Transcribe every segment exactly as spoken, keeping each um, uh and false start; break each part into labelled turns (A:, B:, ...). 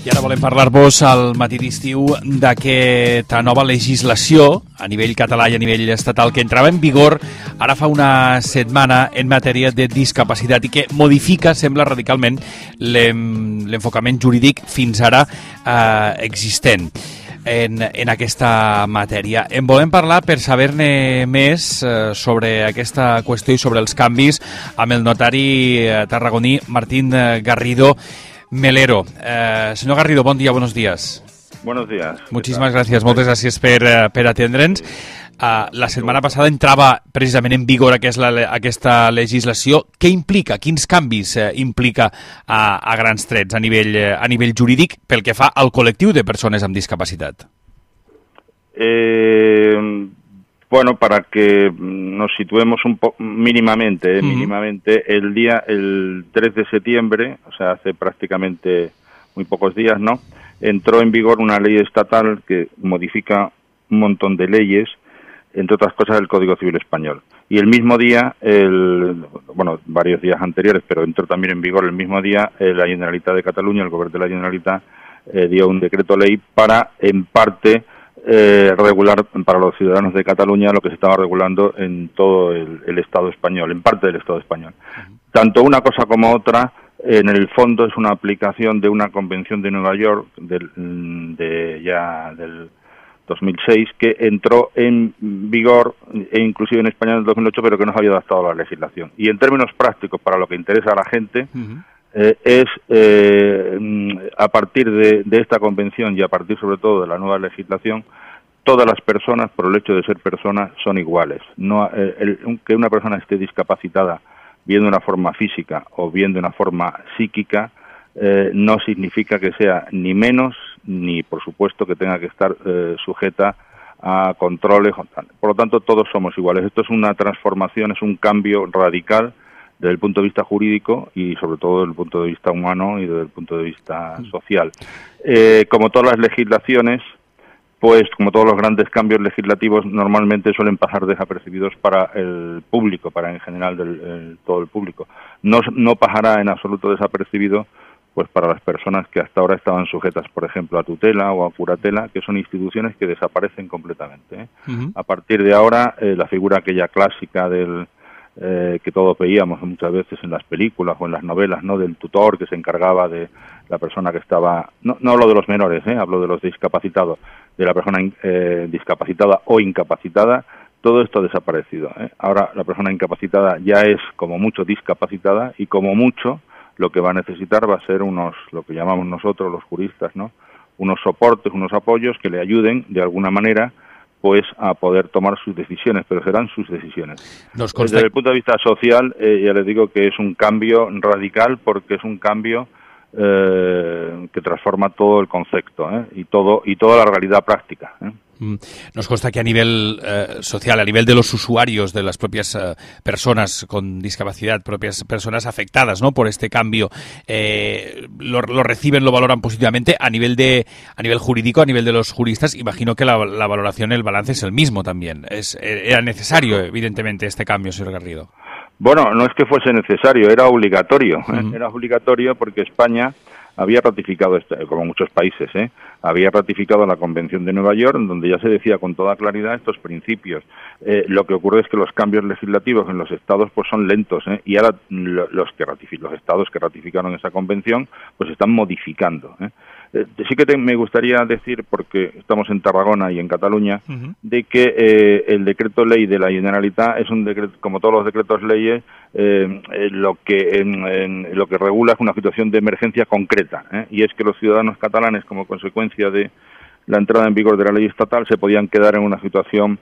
A: I ara volem parlar-vos al matí d'estiu d'aquesta nova legislació a nivell català i a nivell estatal que entrava en vigor ara fa una setmana en matèria de discapacitat i que modifica, sembla radicalment, l'enfocament jurídic fins ara eh, existent en, en aquesta matèria. En volem parlar per saber-ne més eh, sobre aquesta qüestió i sobre els canvis amb el notari eh, tarragoní Martín Garrido Melero. Eh, señor Garrido, bon dia, buenos días.
B: Buenos días.
A: Muchísimas gracias, moltes gràcies per, per atendre'ns. Uh, la setmana passada entrava precisament en vigor aquesta, aquesta legislació. Què implica? Quins canvis eh, implica a, a grans trets a nivell, a nivell jurídic pel que fa al col·lectiu de persones amb discapacitat?
B: Eh, bueno, para que nos situemos un poco mínimamente, eh, mm. mínimamente, el día, el tres de septiembre, o sea, hace prácticamente muy pocos días, ¿no?, entró en vigor una ley estatal que modifica un montón de leyes, entre otras cosas el Código Civil Español. Y el mismo día, el, bueno, varios días anteriores, pero entró también en vigor el mismo día, eh, la Generalitat de Cataluña, el Gobierno de la Generalitat, eh, dio un decreto ley para, en parte, eh, regular para los ciudadanos de Cataluña lo que se estaba regulando en todo el, el Estado español, en parte del Estado español. Uh-huh. Tanto una cosa como otra, en el fondo es una aplicación de una convención de Nueva York, del, de ya del dos mil seis, que entró en vigor, e inclusive en España en el dos mil ocho, pero que no se había adaptado a la legislación. Y en términos prácticos, para lo que interesa a la gente, uh-huh. eh, es eh, a partir de, de esta convención y a partir sobre todo de la nueva legislación, todas las personas, por el hecho de ser personas, son iguales. No, eh, el, que una persona esté discapacitada bien de una forma física o bien de una forma psíquica, eh, no significa que sea ni menos, ni por supuesto que tenga que estar eh, sujeta a controles. Por lo tanto, todos somos iguales. Esto es una transformación, es un cambio radical desde el punto de vista jurídico y sobre todo desde el punto de vista humano y desde el punto de vista social. Eh, como todas las legislaciones, pues como todos los grandes cambios legislativos normalmente suelen pasar desapercibidos para el público, para en general del, el, todo el público. No, no pasará en absoluto desapercibido pues para las personas que hasta ahora estaban sujetas, por ejemplo, a tutela o a curatela, que son instituciones que desaparecen completamente, ¿eh? Uh-huh. A partir de ahora, eh, la figura aquella clásica del eh, que todos veíamos muchas veces en las películas o en las novelas, ¿no?, del tutor que se encargaba de la persona que estaba, no, no hablo de los menores, ¿eh?, hablo de los discapacitados, de la persona eh, discapacitada o incapacitada, todo esto ha desaparecido, ¿eh? Ahora la persona incapacitada ya es como mucho discapacitada y como mucho lo que va a necesitar va a ser unos, lo que llamamos nosotros los juristas, ¿no?, unos soportes, unos apoyos que le ayuden de alguna manera pues a poder tomar sus decisiones, pero serán sus decisiones. Nos consta... Desde el punto de vista social, eh, ya les digo que es un cambio radical porque es un cambio eh, que transforma todo el concepto, ¿eh?, y todo y toda la realidad práctica, ¿eh?
A: Nos consta que a nivel eh, social, a nivel de los usuarios, de las propias eh, personas con discapacidad, propias personas afectadas, ¿no?, por este cambio, eh, lo, lo reciben, lo valoran positivamente. A nivel de a nivel jurídico, a nivel de los juristas, imagino que la, la valoración, el balance es el mismo también. Es, era necesario, evidentemente, este cambio, señor Garrido.
B: Bueno, no es que fuese necesario, era obligatorio. ¿eh? Uh-huh. Era obligatorio porque España había ratificado, como muchos países, ¿eh? había ratificado la Convención de Nueva York, donde ya se decía con toda claridad estos principios. Eh, lo que ocurre es que los cambios legislativos en los estados pues son lentos, ¿eh? y ahora los que ratific- los estados que ratificaron esa convención pues están modificando, ¿eh? Eh, sí que te, me gustaría decir, porque estamos en Tarragona y en Cataluña, uh-huh. de que eh, el decreto ley de la Generalitat es un decreto, como todos los decretos leyes, eh, eh, lo que en, en, lo que regula es una situación de emergencia concreta, ¿eh? y es que los ciudadanos catalanes, como consecuencia de la entrada en vigor de la ley estatal, se podían quedar en una situación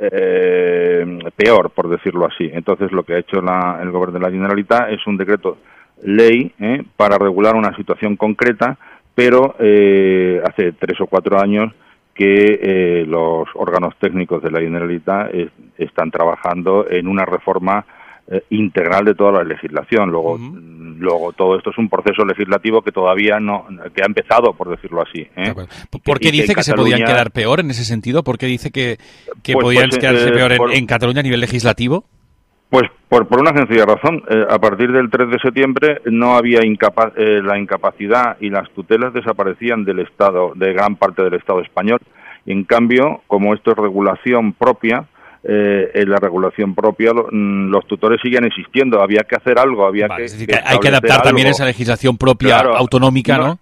B: eh, peor, por decirlo así. Entonces, lo que ha hecho la, el Gobierno de la Generalitat es un decreto ley ¿eh? para regular una situación concreta, pero eh, hace tres o cuatro años que eh, los órganos técnicos de la Generalitat es, están trabajando en una reforma eh, integral de toda la legislación. Luego, uh-huh. luego todo esto es un proceso legislativo que todavía no, que ha empezado, por decirlo así, ¿eh?
A: ¿Por qué dice que, que se podían quedar peor en ese sentido? ¿Por qué dice que, que pues, podían pues, quedarse eh, peor en, por... en Cataluña a nivel legislativo?
B: Pues por, por una sencilla razón. Eh, a partir del tres de septiembre no había incapa eh, la incapacidad y las tutelas desaparecían del Estado, de gran parte del Estado español. Y en cambio, como esto es regulación propia, eh, en la regulación propia lo, los tutores siguen existiendo. Había que hacer algo, había
A: vale,
B: que,
A: es decir,
B: que
A: que hay que adaptar algo. También esa legislación propia, claro, autonómica, ¿no? ¿no?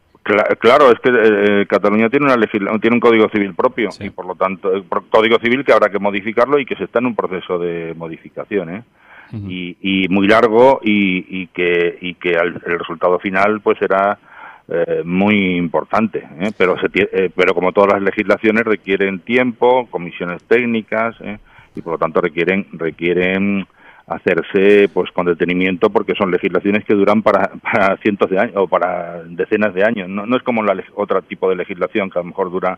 B: Claro, es que eh, Cataluña tiene una tiene un código civil propio, sí, y por lo tanto, el código civil que habrá que modificarlo y que se está en un proceso de modificación, ¿eh? Uh-huh. y, y muy largo y, y que y que el, el resultado final pues será eh, muy importante, ¿eh? pero se, eh, pero como todas las legislaciones requieren tiempo, comisiones técnicas, ¿eh? y por lo tanto requieren requieren hacerse pues con detenimiento, porque son legislaciones que duran para, para cientos de años o para decenas de años. No, no es como la otro tipo de legislación que a lo mejor dura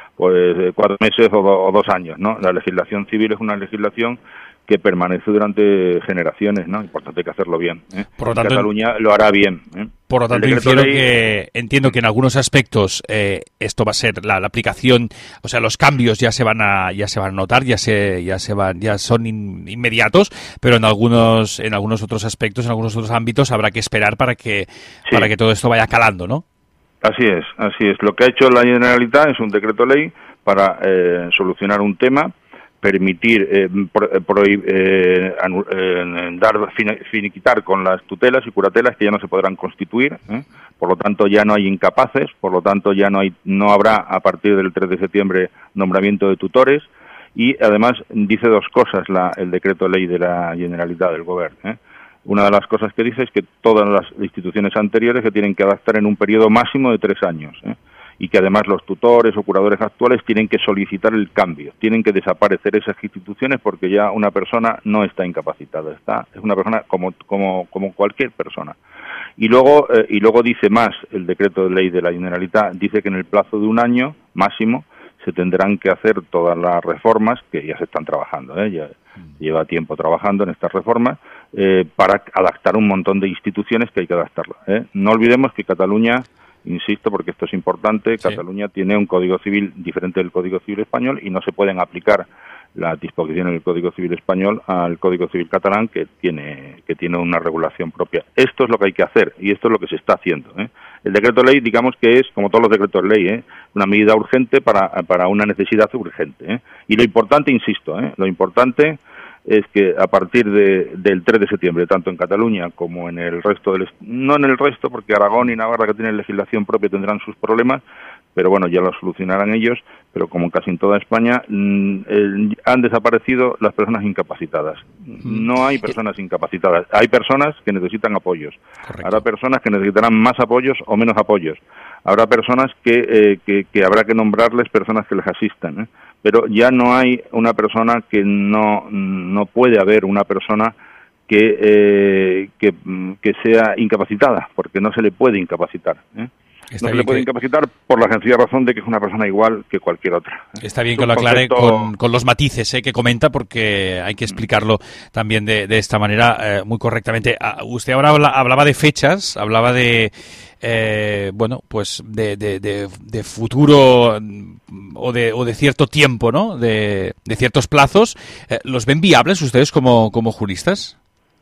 B: pues cuatro meses o, do, o dos años, ¿no? La legislación civil es una legislación que permanece durante generaciones, ¿no? Y por tanto hay que hacerlo bien, ¿eh?
A: Por lo tanto,
B: Cataluña lo hará bien, ¿eh?
A: Por lo tanto, infiero ley... que, entiendo que en algunos aspectos eh, esto va a ser la, la aplicación, o sea, los cambios ya se van a ya se van a notar, ya se ya se van ya son in, inmediatos, pero en algunos en algunos otros aspectos, en algunos otros ámbitos habrá que esperar para que sí. para que todo esto vaya calando, ¿no?
B: Así es, así es. Lo que ha hecho la Generalitat es un decreto ley para eh, solucionar un tema, permitir eh, pro, prohib, eh, anu, eh, dar finiquitar con las tutelas y curatelas que ya no se podrán constituir, ¿eh? Por lo tanto ya no hay incapaces, por lo tanto ya no hay no habrá a partir del tres de septiembre nombramiento de tutores, y además dice dos cosas la, el decreto ley de la Generalitat del Govern, ¿eh? Una de las cosas que dice es que todas las instituciones anteriores se tienen que adaptar en un periodo máximo de tres años, ¿eh? Y que además los tutores o curadores actuales tienen que solicitar el cambio, tienen que desaparecer esas instituciones porque ya una persona no está incapacitada, está es una persona como como como cualquier persona. Y luego eh, y luego dice más el decreto de ley de la Generalitat, dice que en el plazo de un año máximo se tendrán que hacer todas las reformas que ya se están trabajando, ¿eh? Ya lleva tiempo trabajando en estas reformas eh, para adaptar un montón de instituciones que hay que adaptarlas, ¿eh? No olvidemos que Cataluña, insisto, porque esto es importante, sí. Cataluña tiene un Código Civil diferente del Código Civil español y no se pueden aplicar las disposiciones del Código Civil español al Código Civil catalán, que tiene que tiene una regulación propia. Esto es lo que hay que hacer y esto es lo que se está haciendo, ¿eh? El decreto ley, digamos que es, como todos los decretos ley, ¿eh? Una medida urgente para, para una necesidad urgente, ¿eh? Y lo importante, insisto, ¿eh? Lo importante es que a partir de, del tres de septiembre, tanto en Cataluña como en el resto del... No en el resto, porque Aragón y Navarra, que tienen legislación propia, tendrán sus problemas, pero bueno, ya lo solucionarán ellos, pero como casi en toda España, eh, han desaparecido las personas incapacitadas. No hay personas incapacitadas, hay personas que necesitan apoyos. Correcto. Habrá personas que necesitarán más apoyos o menos apoyos. Habrá personas que, eh, que, que habrá que nombrarles personas que les asistan, ¿eh? Pero ya no hay una persona que no, no puede haber una persona que, eh, que, que sea incapacitada, porque no se le puede incapacitar, ¿eh? Está no se le puede que... incapacitar por la sencilla razón de que es una persona igual que cualquier otra.
A: Está bien que lo aclare concepto... con, con los matices ¿eh? que comenta, porque hay que explicarlo también de, de esta manera eh, muy correctamente. Uh, usted ahora habla, hablaba de fechas, hablaba de eh, bueno, pues de, de, de, de futuro o de, o de cierto tiempo, ¿no? De, de ciertos plazos. Eh, ¿Los ven viables ustedes como, como juristas?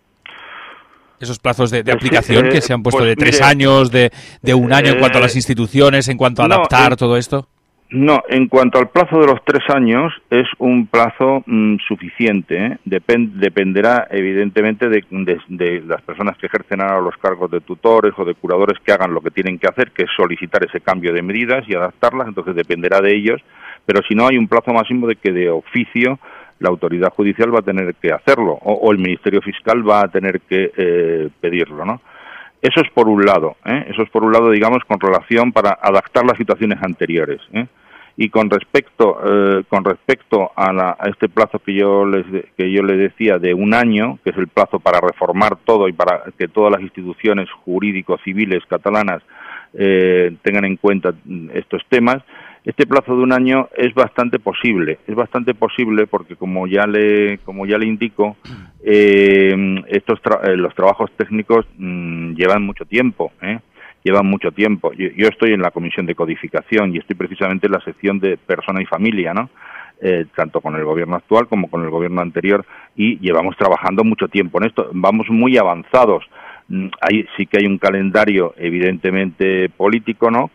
A: Esos plazos de, de aplicación eh, que se han puesto pues, de tres mire, años, de, de un año eh, en cuanto a las instituciones, en cuanto a no, adaptar en, todo esto.
B: No, en cuanto al plazo de los tres años, es un plazo mmm, suficiente, ¿eh? Depend, dependerá evidentemente de, de, de las personas que ejercen ahora los cargos de tutores o de curadores, que hagan lo que tienen que hacer, que es solicitar ese cambio de medidas y adaptarlas, entonces dependerá de ellos, pero si no hay un plazo máximo de que de oficio la autoridad judicial va a tener que hacerlo, o, o el Ministerio Fiscal va a tener que eh, pedirlo, ¿no? Eso es por un lado, ¿eh? Eso es por un lado, digamos, con relación para adaptar las situaciones anteriores, ¿eh? Y con respecto eh, con respecto a, la, a este plazo que yo les que yo le decía de un año, que es el plazo para reformar todo y para que todas las instituciones jurídico-civiles catalanas eh, tengan en cuenta estos temas. Este plazo de un año es bastante posible, es bastante posible porque como ya le como ya le indico, eh, estos tra eh, los trabajos técnicos mmm, llevan mucho tiempo, ¿eh? llevan mucho tiempo. Yo, yo estoy en la comisión de codificación y estoy precisamente en la sección de persona y familia, ¿no? eh, tanto con el gobierno actual como con el gobierno anterior, y llevamos trabajando mucho tiempo en esto. Vamos muy avanzados. Hay, sí que hay un calendario evidentemente político, ¿no?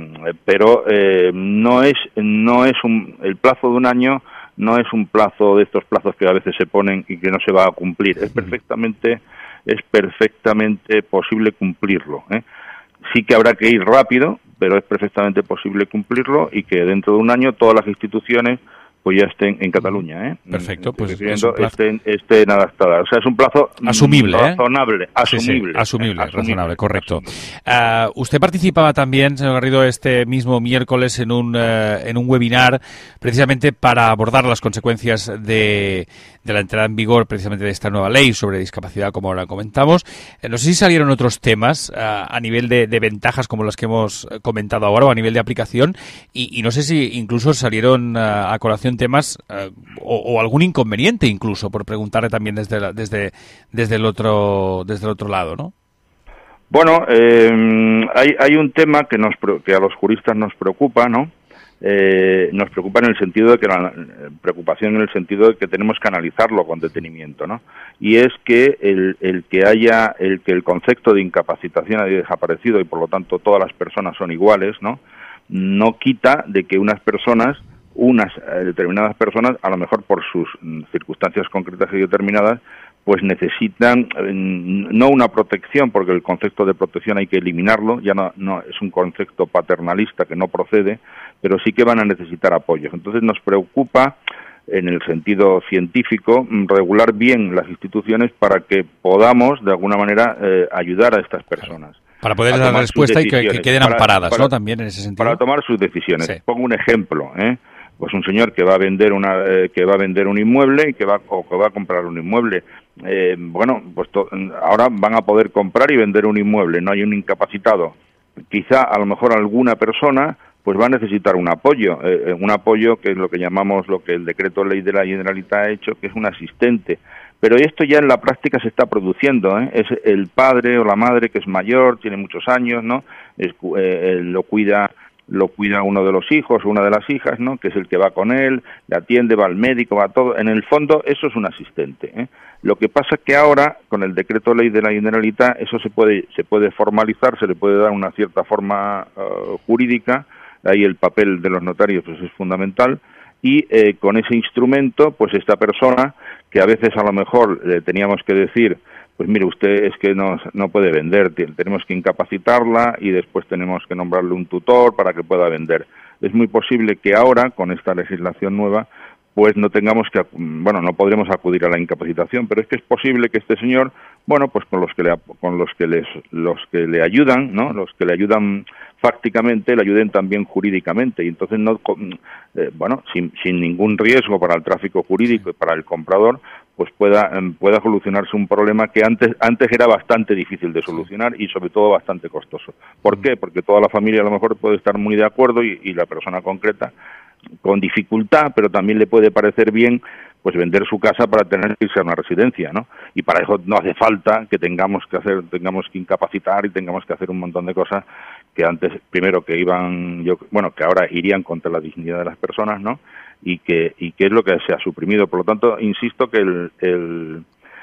B: Pero eh, no es no es un el plazo de un año no es un plazo de estos plazos que a veces se ponen y que no se va a cumplir. Es perfectamente es perfectamente posible cumplirlo, ¿eh? Sí que habrá que ir rápido, pero es perfectamente posible cumplirlo, y que dentro de un año todas las instituciones pues ya estén en Cataluña, ¿eh?
A: Perfecto, pues
B: es un plazo... estén, estén adaptadas. O sea, es un plazo
A: asumible,
B: razonable,
A: ¿eh?
B: asumible,
A: sí, sí, asumible,
B: asumible,
A: razonable, correcto.
B: Asumible.
A: Uh, usted participaba también, señor Garrido, este mismo miércoles en un uh, en un webinar precisamente para abordar las consecuencias de, de la entrada en vigor precisamente de esta nueva ley sobre discapacidad, como ahora comentamos. Eh, no sé si salieron otros temas uh, a nivel de, de ventajas como las que hemos comentado ahora, o a nivel de aplicación, y, y no sé si incluso salieron uh, a colación temas uh, o, o algún inconveniente incluso, por preguntarle también desde la, desde desde el otro desde el otro lado, ¿no?
B: Bueno, eh, hay hay un tema que nos que a los juristas nos preocupa, ¿no? Eh, nos preocupa en el sentido de que la preocupación en el sentido de que tenemos que analizarlo con detenimiento, ¿no? Y es que el, el que haya el que el concepto de incapacitación haya desaparecido y por lo tanto todas las personas son iguales, ¿no? No quita de que unas personas unas eh, determinadas personas, a lo mejor por sus mm, circunstancias concretas y determinadas, pues necesitan eh, no una protección, porque el concepto de protección hay que eliminarlo, ya no, no es un concepto paternalista que no procede, pero sí que van a necesitar apoyos. Entonces nos preocupa, en el sentido científico, regular bien las instituciones para que podamos, de alguna manera, eh, ayudar a estas personas.
A: Para poder dar respuesta y que, que queden
B: para,
A: amparadas,
B: para,
A: ¿no? También en ese sentido.
B: Para tomar sus decisiones.
A: Sí.
B: Pongo un ejemplo, ¿eh? Pues un señor que va a vender una eh, que va a vender un inmueble y que va o que va a comprar un inmueble. Eh, bueno, pues to, ahora van a poder comprar y vender un inmueble. No hay un incapacitado. Quizá a lo mejor alguna persona pues va a necesitar un apoyo, eh, un apoyo que es lo que llamamos, lo que el decreto ley de la Generalitat ha hecho, que es un asistente. Pero esto ya en la práctica se está produciendo, ¿eh? Es el padre o la madre que es mayor, tiene muchos años, ¿no? Es, eh, lo cuida lo cuida uno de los hijos o una de las hijas, ¿no? Que es el que va con él, le atiende, va al médico, va a todo. En el fondo eso es un asistente, ¿eh? Lo que pasa es que ahora, con el decreto ley de la Generalitat, eso se puede se puede formalizar, se le puede dar una cierta forma uh, jurídica. Ahí el papel de los notarios pues es fundamental, y eh, con ese instrumento, pues esta persona, que a veces a lo mejor le teníamos que decir, pues mire, usted es que no, no puede vender, tenemos que incapacitarla y después tenemos que nombrarle un tutor para que pueda vender. Es muy posible que ahora, con esta legislación nueva, pues no tengamos que, bueno, no podremos acudir a la incapacitación, pero es que es posible que este señor, bueno, pues con los que le, con los que les, los que le ayudan, ¿no? Los que le ayudan fácticamente, le ayuden también jurídicamente, y entonces no, eh, bueno, sin, sin ningún riesgo para el tráfico jurídico y para el comprador, pues pueda pueda solucionarse un problema que antes antes era bastante difícil de solucionar y sobre todo bastante costoso. ¿Por qué? Porque toda la familia a lo mejor puede estar muy de acuerdo y, y la persona concreta con dificultad, pero también le puede parecer bien pues vender su casa para tener que irse a una residencia, ¿no? Y para eso no hace falta que tengamos que hacer, tengamos que incapacitar y tengamos que hacer un montón de cosas que antes, primero que iban, yo, bueno, que ahora irían contra la dignidad de las personas, ¿no? Y que y que es lo que se ha suprimido. Por lo tanto, insisto que el, el,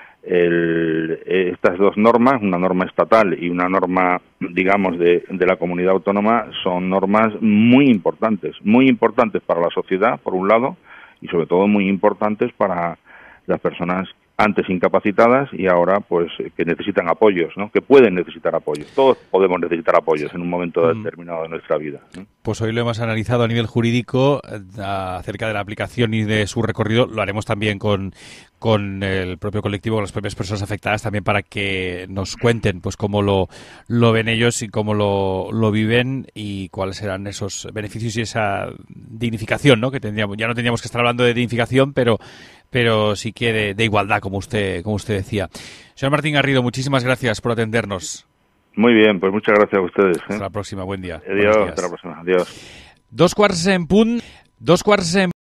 B: el estas dos normas, una norma estatal y una norma, digamos, de, de la comunidad autónoma, son normas muy importantes, muy importantes para la sociedad, por un lado, y sobre todo muy importantes para las personas antes incapacitadas y ahora pues que necesitan apoyos, ¿no? Que pueden necesitar apoyos. Todos podemos necesitar apoyos en un momento determinado de nuestra vida, ¿no?
A: Pues hoy lo hemos analizado a nivel jurídico eh, acerca de la aplicación y de su recorrido. Lo haremos también con, con el propio colectivo, con las propias personas afectadas, también para que nos cuenten pues cómo lo, lo ven ellos y cómo lo, lo viven y cuáles serán esos beneficios y esa dignificación, ¿no? Que tendríamos. Ya no tendríamos que estar hablando de dignificación, pero pero sí que de, de igualdad, como usted como usted decía. Señor Martín Garrido, muchísimas gracias por atendernos.
B: Muy bien, pues muchas gracias a ustedes, ¿eh?
A: Hasta la próxima, buen día.
B: Adiós, hasta la próxima, adiós.
A: Dos quarts en punt, dos quarts en